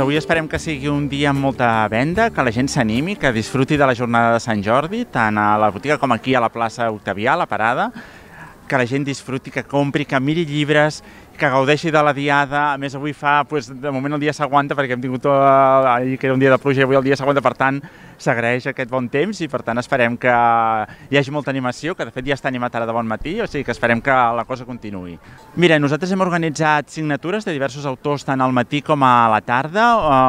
avui esperem que sigui un dia amb molta venda, que la gent s'animi, que disfruti de la jornada de Sant Jordi, tant a la botiga com aquí a la plaça Octavià, a la parada, que la gent disfruti, que compri, que miri llibres, que gaudeixi de la diada. A més, avui fa, de moment el dia s'aguanta perquè hem tingut ahir que era un dia de pluja i avui el dia s'aguanta, per tant, s'agraeix aquest bon temps i per tant esperem que hi hagi molta animació, que de fet ja està animat ara de bon matí, o sigui que esperem que la cosa continuï. Mira, nosaltres hem organitzat signatures de diversos autors tant al matí com a la tarda.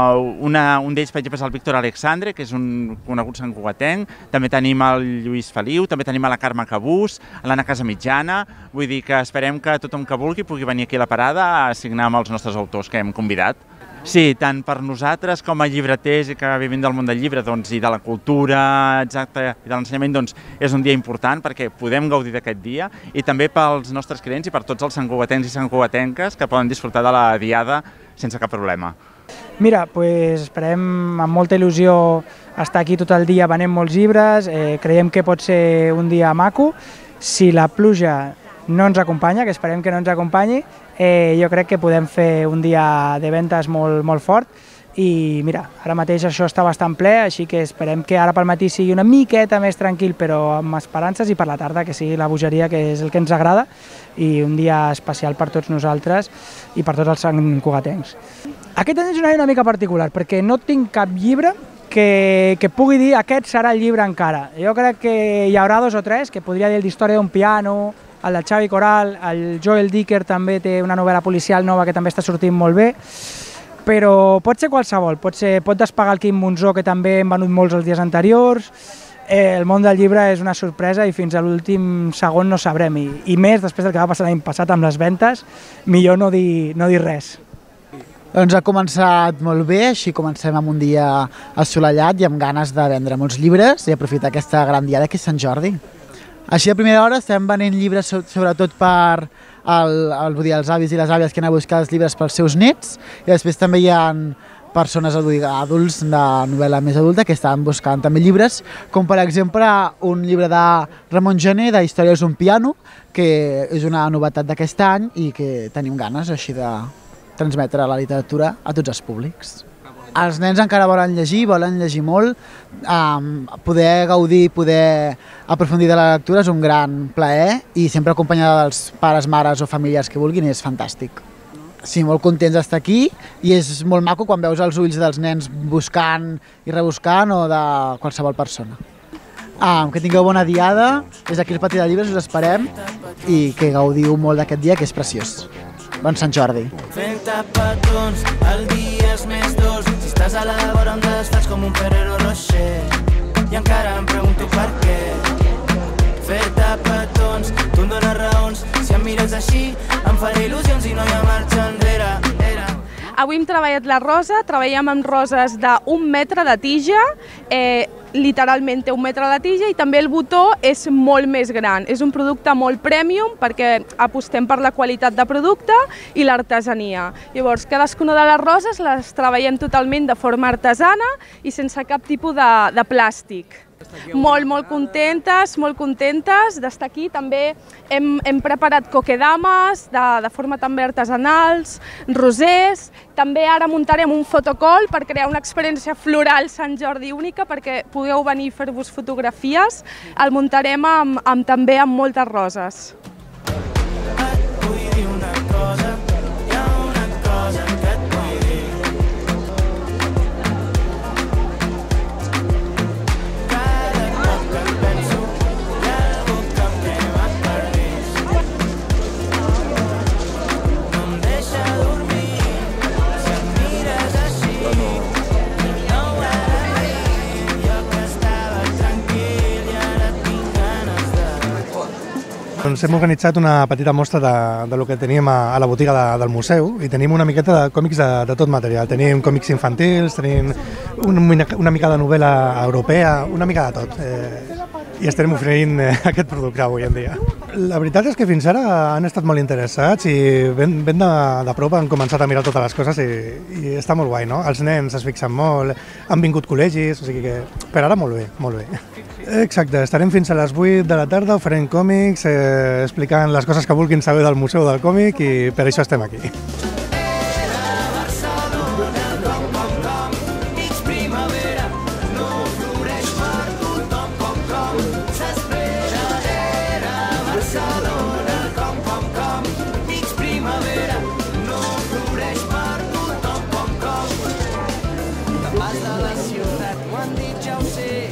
Un d'ells, per exemple, és el Víctor Alexandre, que és un conegut santcugatenc. També tenim el Lluís Feliu, també tenim a la Carme Cabús, a l'Anna Casamitjana. Vull dir que esperem que tothom que vulgui pugui venir aquí a la parada a signar amb els nostres autors que hem convidat. Sí, tant per nosaltres com a llibreters i que vivim del món del llibre i de la cultura, exacte, i de l'ensenyament, doncs és un dia important perquè podem gaudir d'aquest dia i també pels nostres clients i per tots els santcugatencs i santcugatenques que poden disfrutar de la diada sense cap problema. Mira, esperem amb molta il·lusió estar aquí tot el dia venent molts llibres, creiem que pot ser un dia maco. Si la pluja no ens acompanya, que esperem que no ens acompanyi, jo crec que podem fer un dia de ventes molt fort i mira, ara mateix això està bastant ple, així que esperem que ara pel matí sigui una miqueta més tranquil però amb esperances i per la tarda que sigui la bogeria, que és el que ens agrada, i un dia especial per tots nosaltres i per tots els santcugatencs. Aquest any és un any una mica particular perquè no tinc cap llibre que pugui dir aquest serà el llibre encara. Jo crec que hi haurà 2 o 3, que podria dir l'història d'un piano, el de Xavi Coral, el Joel Dicker també té una novel·la policial nova que també està sortint molt bé, però pot ser qualsevol, pot despegar el Quim Monzó, que també hem venut molts els dies anteriors. El món del llibre és una sorpresa i fins a l'últim segon no sabrem, i més després del que va passar l'any passat amb les ventes, millor no dir res. Doncs ha començat molt bé, així comencem amb un dia assolellat i amb ganes de vendre molts llibres i aprofitar aquesta gran diada que és Sant Jordi. Així a primera hora estem venent llibres sobretot per els avis i les àvies que han a buscar els llibres pels seus nets, i després també hi ha persones adults de novel·la més adulta que estan buscant també llibres, com per exemple un llibre de Ramon Gené de Històries d'un piano, que és una novetat d'aquest any i que tenim ganes així de transmetre la literatura a tots els públics. Els nens encara volen llegir molt, poder gaudir, poder aprofundir de la lectura és un gran plaer i sempre acompanyada dels pares, mares o famílies que vulguin és fantàstic. Sí, molt contents d'estar aquí i és molt maco quan veus els ulls dels nens buscant i rebuscant o de qualsevol persona. Que tingueu bona diada, des d'aquí el Pati de Llibres us esperem i que gaudiu molt d'aquest dia que és preciós. Bon Sant Jordi. Fent-te petons, el dia és més dolç. Si estàs a la vora em desfas com un Ferrero Rocher i encara em pregunto per què. Fer-te petons, tu em dones raons. Si em mires així em faré il·lusions i no hi ha marxa enrere. Avui hem treballat la rosa, treballem amb roses d'1 metre de tija, literalment té 1 metre de tija, i també el botó és molt més gran. És un producte molt premium perquè apostem per la qualitat de producte i l'artesania. Llavors, cadascuna de les roses les treballem totalment de forma artesana i sense cap tipus de plàstic. Molt contentes d'estar aquí. També hem preparat coquedames de forma també artesanals, rosers. També ara muntarem un fotocall per crear una experiència floral Sant Jordi única perquè pugueu venir a fer-vos fotografies. El muntarem també amb moltes roses. Doncs hem organitzat una petita mostra del que teníem a la botiga del museu i tenim una miqueta de còmics de tot material. Tenim còmics infantils, tenim una mica de novel·la europea, una mica de tot. I estem oferint aquest producte avui en dia. La veritat és que fins ara han estat molt interessats i ben de prop han començat a mirar totes les coses i està molt guai, no? Els nens es fixen molt, han vingut col·legis, o sigui que per ara molt bé, molt bé. Exacte, estarem fins a les 8 de la tarda oferint còmics, explicant les coses que vulguin saber del Museu del Còmic i per això estem aquí. sí.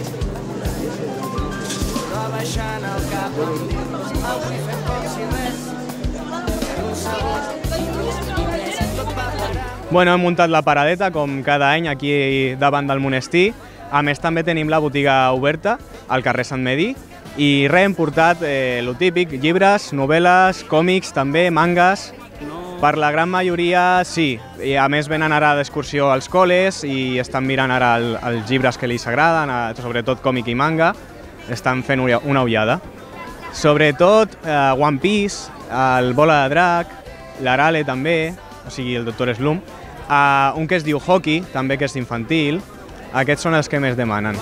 Va baixant el cap em dius, avui fem com si res. Un segon, tot va parar. Bueno, hem muntat la paradeta com cada any aquí davant del monestir. A més, també tenim la botiga oberta al carrer Sant Medi i res, hem portat lo típic, llibres, novel·les, còmics, també, mangas. Per la gran majoria, sí. I a més, venen ara d'excursió als col·les i estan mirant ara els llibres que els agraden, sobretot còmic i manga. Estan fent una ullada. Sobretot One Piece, el Bola de Drac, l'Arale també, o sigui, el Doctor Slump, un que es diu Hockey, també que és infantil. Aquests són els que més demanen.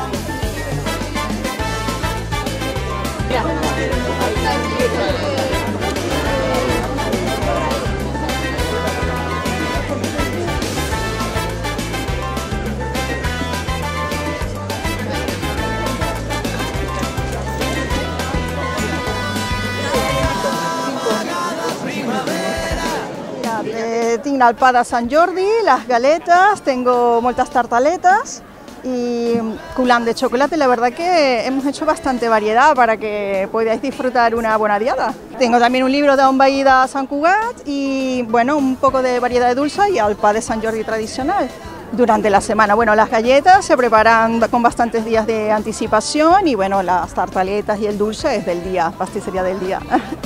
Tinc el pa de Sant Jordi, las galetas, tengo muchas tartaletas y coulant de chocolate. La verdad que hemos hecho bastante variedad para que podáis disfrutar una buena diada. Tengo también un libro de un veí de Sant Cugat y bueno, un poco de variedad de dulce y el pa de Sant Jordi tradicional. Durante la semana, bueno, las galletas se preparan con bastantes días de anticipación y bueno, las tartaletas y el dulce es del día, pasticería del día.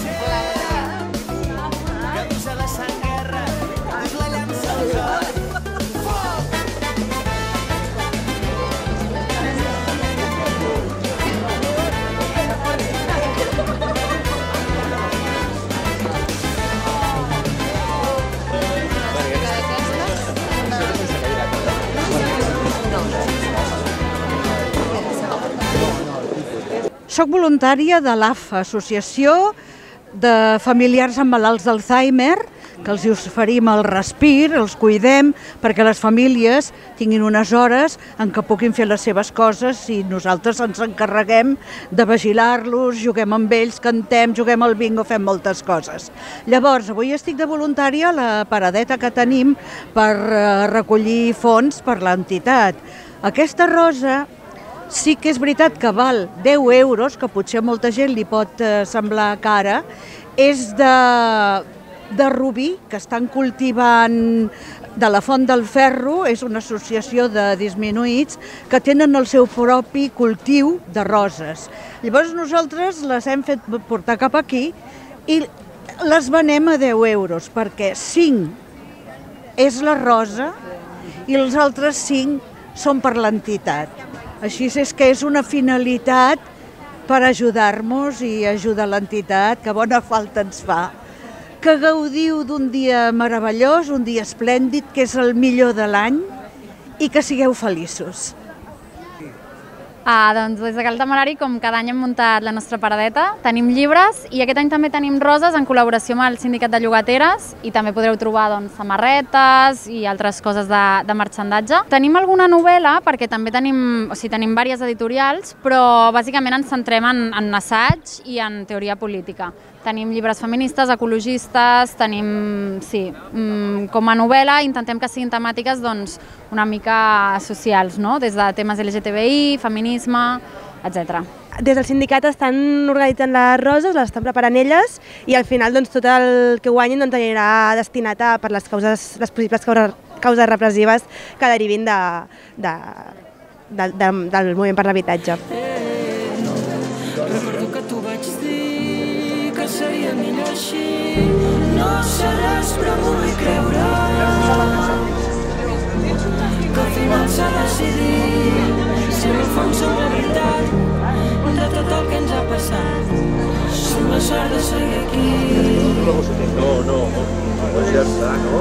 Soc voluntària de l'AFA, Associació de Familiars amb Malalts d'Alzheimer, que els oferim el respir, els cuidem, perquè les famílies tinguin unes hores en què puguin fer les seves coses i nosaltres ens encarreguem de vigilar-los, juguem amb ells, cantem, juguem al bingo, fem moltes coses. Llavors, avui estic de voluntària a la paradeta que tenim per recollir fons per l'entitat. Aquesta rosa sí que és veritat que val 10 euros, que potser a molta gent li pot semblar cara, és de rubí, que estan cultivant de la Font del Ferro, és una associació de disminuïts que tenen el seu propi cultiu de roses. Llavors nosaltres les hem fet portar cap aquí i les venem a 10 euros, perquè 5 és la rosa i els altres 5 són per l'entitat. Així és que és una finalitat per ajudar-nos i ajudar l'entitat, que bona falta ens fa. Que gaudiu d'un dia meravellós, un dia esplèndid, que és el millor de l'any, i que sigueu feliços. Doncs des de Cal Temerari, com cada any hem muntat la nostra paradeta, tenim llibres i aquest any també tenim roses en col·laboració amb el Sindicat de Llogateres i també podreu trobar samarretes i altres coses de marxandatge. Tenim alguna novel·la perquè també tenim diverses editorials, però bàsicament ens centrem en assaig i en teoria política. Tenim llibres feministes, ecologistes, tenim, sí, com a novel·la intentem que siguin temàtiques una mica socials, des de temes LGTBI, feminisme, etc. Des del sindicat estan organitzant les roses, les estan preparant elles i al final tot el que guanyin anirà destinat per les possibles causes repressives que derivin del moviment per l'habitatge. Recordo que t'ho vaig dir, que seria millor així. No sé res, però vull creure que al final s'ha decidit si en el fons som la veritat de tot el que ens ha passat. Som la sort de seguir aquí. No, pues ja està, no?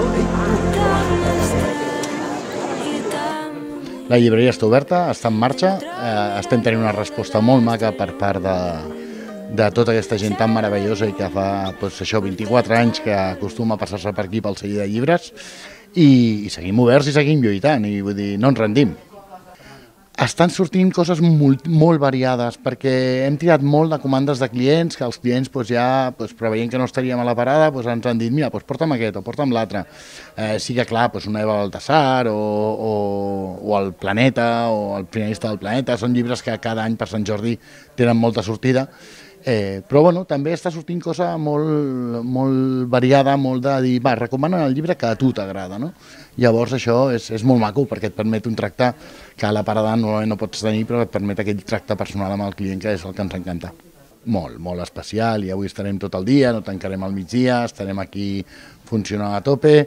La llibreria està oberta, està en marxa, estem tenint una resposta molt maca per part de tota aquesta gent tan meravellosa i que fa 24 anys que acostuma a passar-se per aquí pel celler de llibres i seguim oberts i seguim lluitant i vull dir, no ens rendim. Estan sortint coses molt variades, perquè hem tirat molt de comandes de clients, que els clients ja preveient que no estaríem a la parada ens han dit, mira, porta'm aquest o porta'm l'altre. Sí que clar, una Eva Baltasar o el Planeta o el Finalista del Planeta, són llibres que cada any per Sant Jordi tenen molta sortida, però bueno, també està sortint cosa molt variada, molt de dir, va, recomana el llibre que a tu t'agrada, no? Llavors això és molt maco perquè et permet un tracte que a la parada no pots tenir, però et permet aquell tracte personal amb el client, que és el que ens encanta. Molt especial, i avui estarem tot el dia, no tancarem al migdia, estarem aquí funcionant a tope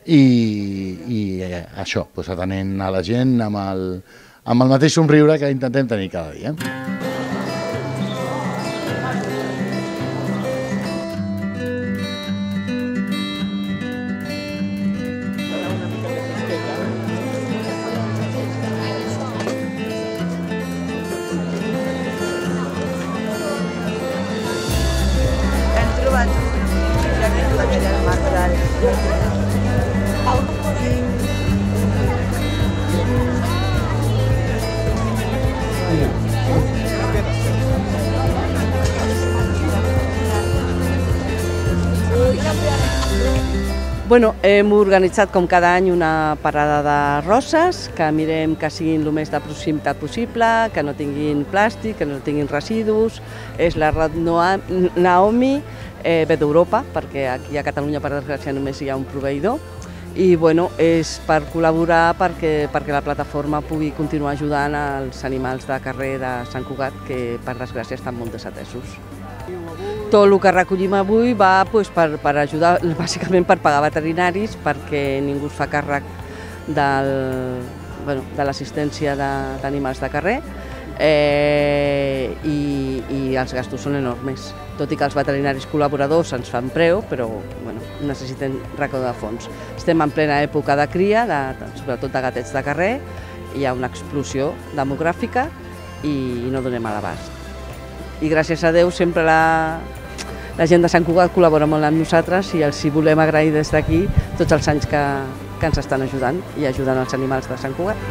i això, atenent a la gent amb el mateix somriure que intentem tenir cada dia. Bueno, hem organitzat com cada any una parada de roses, que mirem que siguin el més de proximitat possible, que no tinguin plàstic, que no tinguin residus. És la Red Naomi, ve d'Europa, perquè aquí a Catalunya, per desgràcia, només hi ha un proveïdor. I bueno, és per col·laborar perquè la plataforma pugui continuar ajudant els animals de carrer de Sant Cugat, que per desgràcia estan molt desatesos. Tot el que recollim avui va per ajudar, bàsicament per pagar veterinaris, perquè ningú es fa càrrec de l'assistència d'animals de carrer i els gastos són enormes. Tot i que els veterinaris col·laboradors ens fan preu, però necessiten recaudar fons. Estem en plena època de cria, sobretot de gatets de carrer, hi ha una explosió demogràfica i no donem a l'abast. I gràcies a Déu sempre la gent de Sant Cugat col·labora molt amb nosaltres i els volem agrair des d'aquí tots els anys que ens estan ajudant i ajudant els animals de Sant Cugat.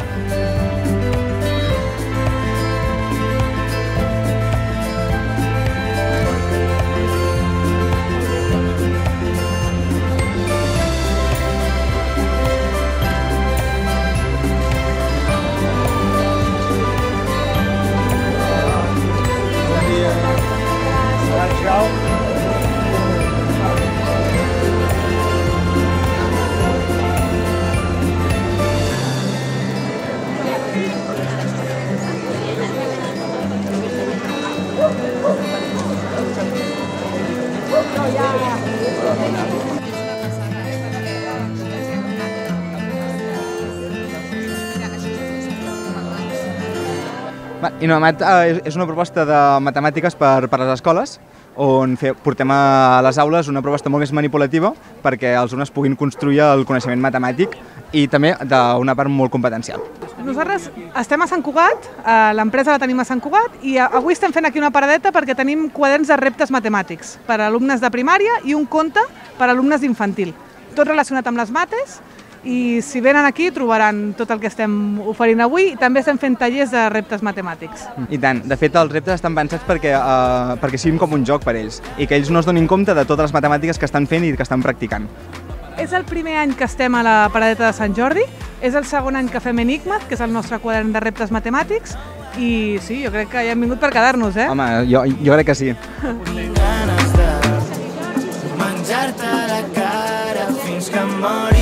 Inomat és una proposta de matemàtiques per a les escoles, on portem a les aules una proposta molt més manipulativa perquè els alumnes puguin construir el coneixement matemàtic i també d'una part molt competencial. Nosaltres estem a Sant Cugat, l'empresa la tenim a Sant Cugat, i avui estem fent aquí una paradeta perquè tenim quaderns de reptes matemàtics per a alumnes de primària i un conte per a alumnes d'infantil, tot relacionat amb les mates. I si venen aquí trobaran tot el que estem oferint avui i també estem fent tallers de reptes matemàtics. I tant, de fet els reptes estan pensats perquè siguin com un joc per ells i que ells no es donin compte de totes les matemàtiques que estan fent i que estan practicant. És el primer any que estem a la paradeta de Sant Jordi, és el segon any que fem Enigma, que és el nostre quadern de reptes matemàtics, i sí, jo crec que hi hem vingut per quedar-nos, eh? Home, jo crec que sí. Tinc ganes de menjar-te la cara fins que em mori.